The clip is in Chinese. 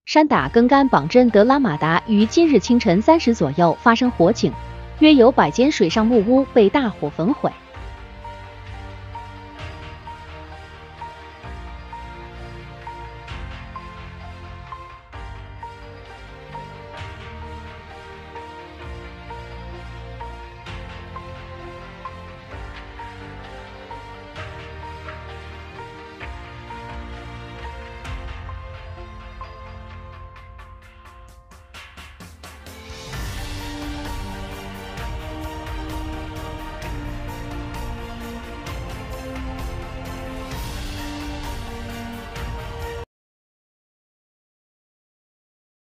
山打根干榜镇德拉马达于今日清晨3时左右发生火警，约有100间水上木屋被大火焚毁。